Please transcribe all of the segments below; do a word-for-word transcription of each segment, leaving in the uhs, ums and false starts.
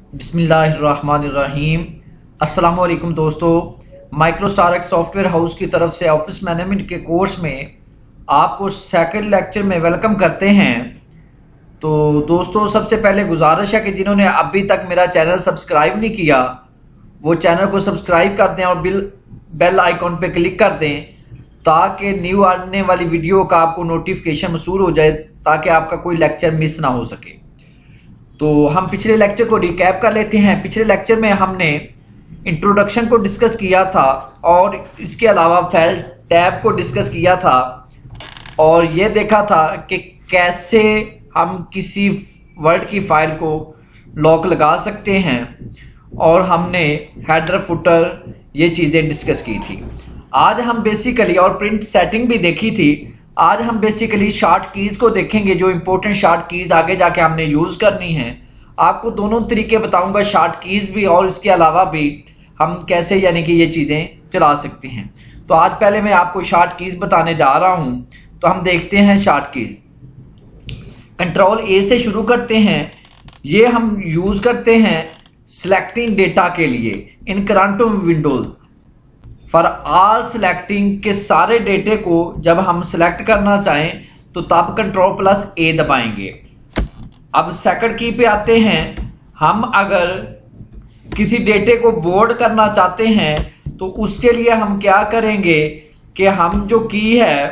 बिस्मिल्लाहिर्रहमानिर्रहीम। अस्सलाम वालेकुम दोस्तों, माइक्रोस्टार एक्स सॉफ्टवेयर हाउस की तरफ से ऑफिस मैनेजमेंट के कोर्स में आपको सेकंड लेक्चर में वेलकम करते हैं। तो दोस्तों, सबसे पहले गुजारिश है कि जिन्होंने अभी तक मेरा चैनल सब्सक्राइब नहीं किया वो चैनल को सब्सक्राइब कर दें और बिल बेल आइकॉन पे क्लिक कर दें ताकि न्यू आने वाली वीडियो का आपको नोटिफिकेशन मसूल हो जाए, ताकि आपका कोई लेक्चर मिस ना हो सके। तो हम पिछले लेक्चर को रिकैप कर लेते हैं। पिछले लेक्चर में हमने इंट्रोडक्शन को डिस्कस किया था और इसके अलावा फाइल टैब को डिस्कस किया था और ये देखा था कि कैसे हम किसी वर्ड की फाइल को लॉक लगा सकते हैं, और हमने हेडर फुटर ये चीज़ें डिस्कस की थी। आज हम बेसिकली और प्रिंट सेटिंग भी देखी थी। आज हम बेसिकली शॉर्ट कीज़ को देखेंगे, जो इंपॉर्टेंट शॉर्ट कीज़ आगे जाके हमने यूज़ करनी है। आपको दोनों तरीके बताऊंगा, शॉर्ट कीज़ भी और इसके अलावा भी हम कैसे यानी कि ये चीज़ें चला सकते हैं। तो आज पहले मैं आपको शॉर्ट कीज़ बताने जा रहा हूँ। तो हम देखते हैं शॉर्ट कीज़। कंट्रोल ए से शुरू करते हैं। ये हम यूज़ करते हैं सिलेक्टिंग डेटा के लिए in current windows for all selecting के सारे डेटे को जब हम सिलेक्ट करना चाहें तो तब कंट्रोल प्लस ए दबाएंगे। अब सेकंड की पे आते हैं। हम अगर किसी डेटे को बोर्ड करना चाहते हैं तो उसके लिए हम क्या करेंगे कि हम जो की है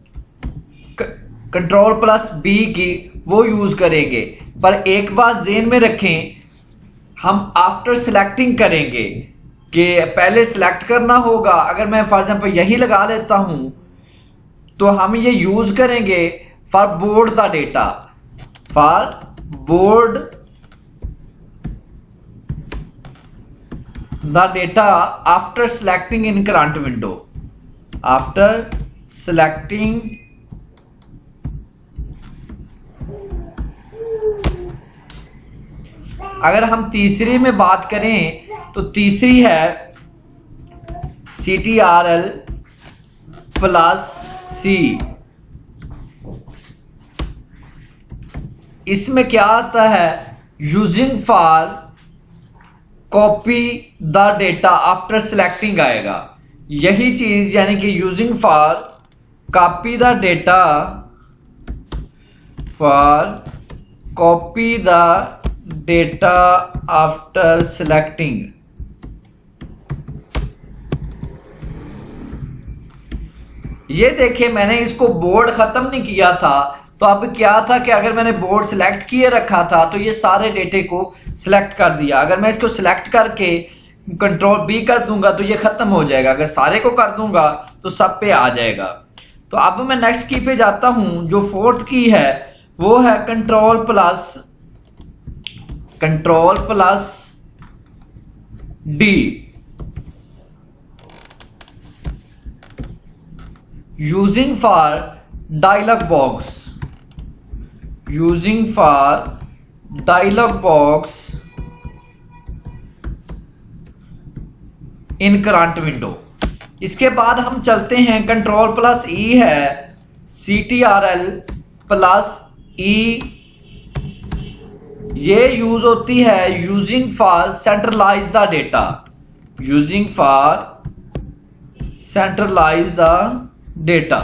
कंट्रोल प्लस बी की वो यूज करेंगे। पर एक बात ज़हन में रखें, हम आफ्टर सिलेक्टिंग करेंगे कि पहले सिलेक्ट करना होगा। अगर मैं फॉर एग्जांपल यही लगा लेता हूं तो हम ये यूज करेंगे for board the data, for board the data after selecting in current window, after selecting अगर हम तीसरी में बात करें तो तीसरी है C T R L plus C. इसमें क्या आता है, using for copy the data after selecting आएगा। यही चीज यानी कि using for copy the data for copy the data after selecting. ये देखिए, मैंने इसको बोर्ड खत्म नहीं किया था। तो अब क्या था कि अगर मैंने बोर्ड सिलेक्ट किए रखा था तो ये सारे डेटे को सिलेक्ट कर दिया। अगर मैं इसको सिलेक्ट करके कंट्रोल बी कर दूंगा तो ये खत्म हो जाएगा। अगर सारे को कर दूंगा तो सब पे आ जाएगा। तो अब मैं नेक्स्ट की पे जाता हूं। जो फोर्थ की है वो है control plus control plus D, using for dialog box, using for dialog box in current window. इसके बाद हम चलते हैं, कंट्रोल प्लस ई है C T R L plus E. ये यूज होती है using for centralise the data, using for centralise the data.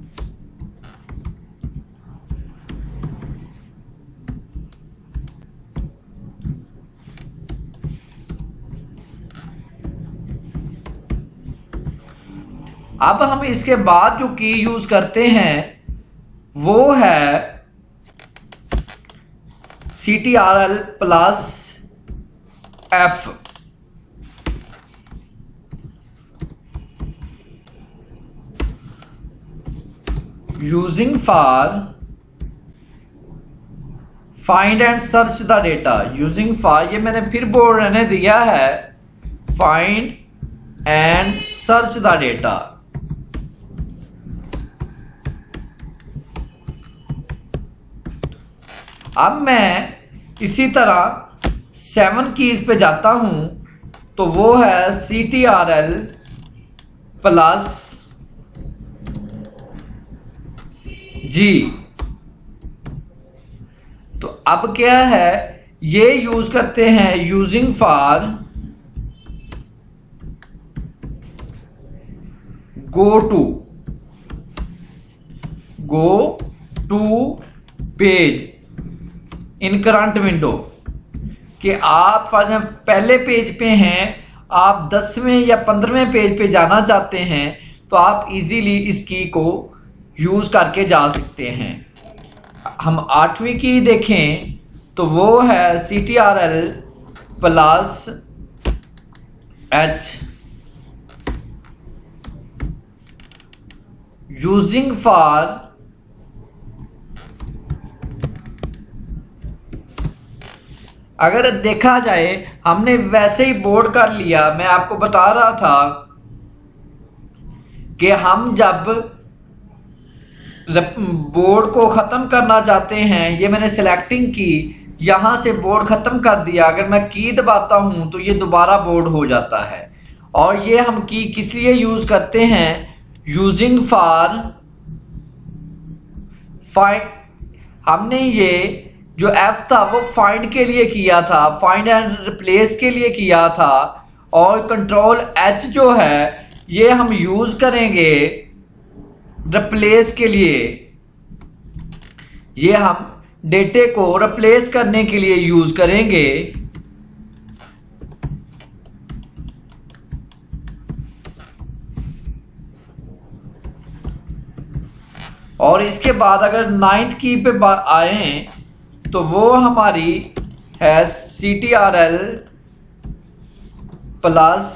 अब हम इसके बाद जो की यूज करते हैं वो है C T R L plus F. Using for find and search the data, using for ये मैंने फिर बोर्ड रहने दिया है find and search the data. अब मैं इसी तरह सेवन कीज पे जाता हूं तो वो है C T R L plus G. तो अब क्या है ये यूज करते हैं using for go to go to page in current window, कि आप फॉर एग्जाम्पल पहले पेज पे हैं, आप दसवें या पंद्रहवें पेज पे जाना चाहते हैं तो आप इजीली इस की को यूज करके जा सकते हैं। हम आठवीं की देखें तो वो है C T R L plus H using for अगर देखा जाए हमने वैसे ही बोर्ड कर लिया। मैं आपको बता रहा था कि हम जब बोर्ड को ख़त्म करना चाहते हैं, ये मैंने सिलेक्टिंग की, यहाँ से बोर्ड ख़त्म कर दिया, अगर मैं की दबाता हूँ तो ये दोबारा बोर्ड हो जाता है। और ये हम की किस लिए यूज़ करते हैं, यूजिंग फॉर फाइंड। हमने ये जो एफ था वो फाइंड के लिए किया था, फाइंड एंड रिप्लेस के लिए किया था। और कंट्रोल एच जो है ये हम यूज करेंगे रिप्लेस के लिए, ये हम डेटे को रिप्लेस करने के लिए यूज करेंगे। और इसके बाद अगर नाइन्थ की पे आए तो वो हमारी है C T R L plus,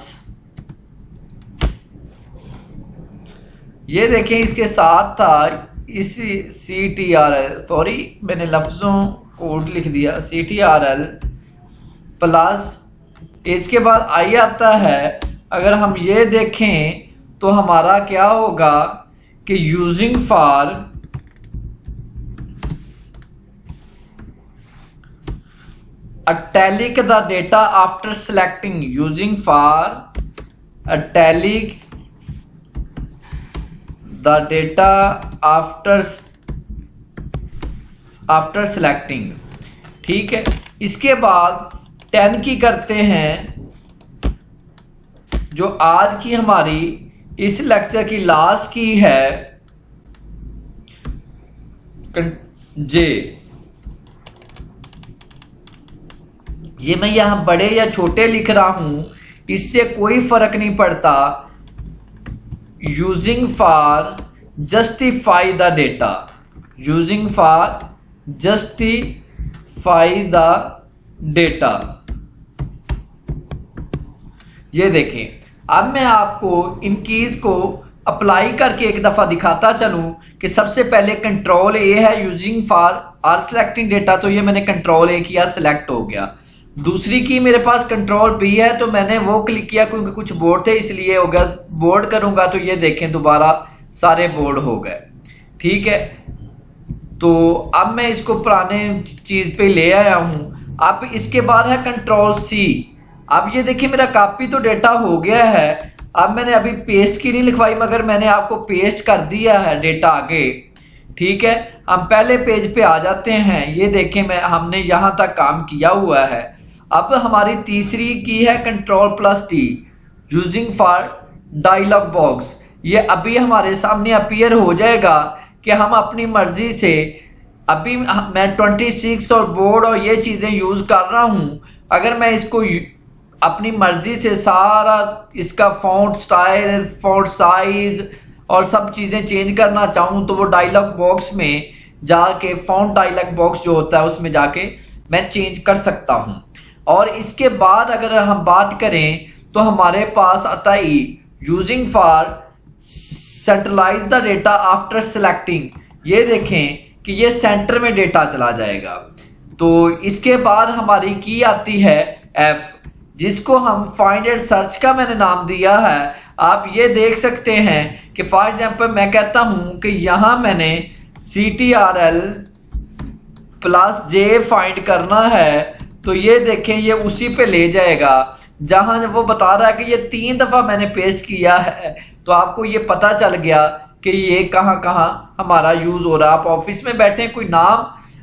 ये देखें इसके साथ था इसी C T R L, sorry मैंने लफ्ज़ों कोड लिख दिया, C T R L plus, इसके बाद आई आता है। अगर हम ये देखें तो हमारा क्या होगा कि using for italic the data after selecting, using for italic the data after after selecting। ठीक है, इसके बाद टेन की करते हैं, जो आज की हमारी इस लेक्चर की लास्ट की है जे। ये मैं यहां बड़े या छोटे लिख रहा हूं, इससे कोई फर्क नहीं पड़ता। Using for justify the data, using for justify the data. ये देखें, अब मैं आपको इन कीज को अप्लाई करके एक दफा दिखाता चलूं कि सबसे पहले कंट्रोल ए है using for our selecting data, तो ये मैंने कंट्रोल ए किया, सिलेक्ट हो गया। दूसरी की मेरे पास कंट्रोल बी है, तो मैंने वो क्लिक किया क्योंकि कुछ बोर्ड थे इसलिए हो गया। बोर्ड करूंगा तो ये देखें दोबारा सारे बोर्ड हो गए। ठीक है, तो अब मैं इसको पुराने चीज पे ले आया हूं। अब इसके बाद है कंट्रोल सी। अब ये देखिए मेरा कॉपी तो डेटा हो गया है। अब मैंने अभी पेस्ट की नहीं लिखवाई, मगर मैंने आपको पेस्ट कर दिया है डेटा आगे। ठीक है, हम पहले पेज पे आ जाते हैं। ये देखें मैं हमने यहां तक काम किया हुआ है। अब हमारी तीसरी की है control plus T, using for dialog box. ये अभी हमारे सामने अपीयर हो जाएगा कि हम अपनी मर्जी से, अभी मैं छब्बीस और बोर्ड और ये चीज़ें यूज़ कर रहा हूँ। अगर मैं इसको अपनी मर्जी से सारा इसका फॉन्ट स्टाइल, फॉन्ट साइज और सब चीज़ें चेंज करना चाहूँ तो वो डायलॉग बॉक्स में जाके, फॉन्ट डायलॉग बॉक्स जो होता है उसमें जाके मैं चेंज कर सकता हूँ। और इसके बाद अगर हम बात करें तो हमारे पास आता ही using for centralise the data after selecting. ये देखें कि ये सेंटर में डेटा चला जाएगा। तो इसके बाद हमारी की आती है एफ, जिसको हम फाइंड एंड सर्च का मैंने नाम दिया है। आप ये देख सकते हैं कि फॉर एग्जांपल मैं कहता हूं कि यहां मैंने C T R L plus J find करना है, तो ये देखें ये उसी पे ले जाएगा जहां वो बता रहा है कि ये तीन दफा मैंने पेस्ट किया है। तो आपको ये पता चल गया कि ये कहां कहां हमारा यूज हो रहा है। आप ऑफिस में बैठे कोई नाम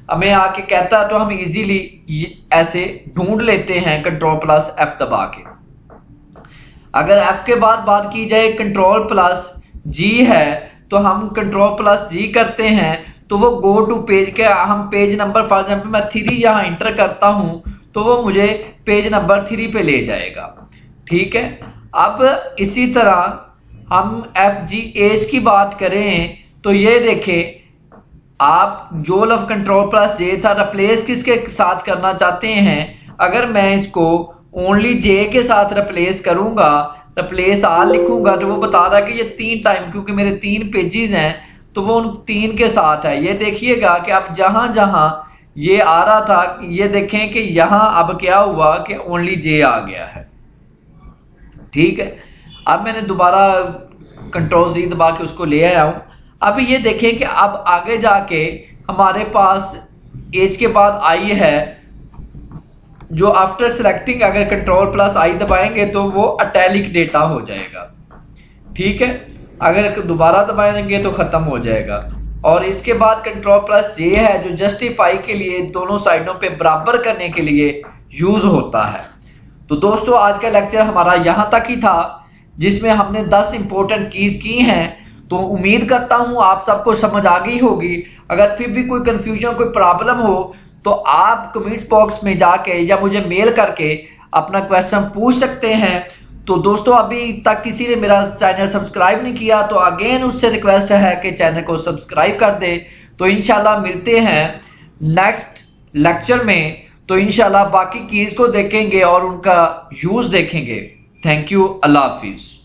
हमें आके कहता है तो हम इजीली ऐसे ढूंढ लेते हैं कंट्रोल प्लस एफ दबा के। अगर एफ के बाद बात की जाए कंट्रोल प्लस जी है तो हम कंट्रोल प्लस जी करते हैं तो वो गो टू पेज के हम पेज नंबर फॉर एग्जाम्पल मैं थ्री यहाँ इंटर करता हूं तो वो मुझे पेज नंबर थ्री पे ले जाएगा। ठीक है, अब इसी तरह हम एफ जी एच की बात करें तो ये देखें आप जो लफ कंट्रोल प्लस जे था रिप्लेस किसके साथ करना चाहते हैं। अगर मैं इसको ओनली जे के साथ रिप्लेस करूंगा, रिप्लेस आल लिखूंगा तो वो बता रहा है कि ये तीन टाइम, क्योंकि मेरे तीन पेजेस हैं तो वो उन तीन के साथ है। ये देखिएगा कि अब जहां जहां ये आ रहा था ये देखें कि यहां अब क्या हुआ कि ओनली जे आ गया है। ठीक है, अब मैंने दोबारा कंट्रोल जी दबा के उसको ले आया हूं। अब ये देखें कि अब आगे जाके हमारे पास एज के बाद आई है जो आफ्टर सेलेक्टिंग अगर कंट्रोल प्लस आई दबाएंगे तो वो अटैलिक डेटा हो जाएगा। ठीक है, अगर दोबारा दबाएंगे तो खत्म हो जाएगा। और इसके बाद कंट्रोल प्लस जे है जो जस्टिफाई के लिए दोनों साइडों पे बराबर करने के लिए यूज होता है। तो दोस्तों आज का लेक्चर हमारा यहां तक ही था जिसमें हमने दस इंपॉर्टेंट कीज की हैं। तो उम्मीद करता हूं आप सबको समझ आ गई होगी। अगर फिर भी कोई कंफ्यूजन कोई प्रॉब्लम हो तो आप कमेंट्स बॉक्स में जाके या मुझे मेल करके अपना क्वेश्चन पूछ सकते हैं। तो दोस्तों अभी तक किसी ने मेरा चैनल सब्सक्राइब नहीं किया तो अगेन उससे रिक्वेस्ट है कि चैनल को सब्सक्राइब कर दे। तो इंशाल्लाह मिलते हैं नेक्स्ट लेक्चर में। तो इंशाल्लाह बाकी कीज को देखेंगे और उनका यूज देखेंगे। थैंक यू, अल्लाह हाफिज।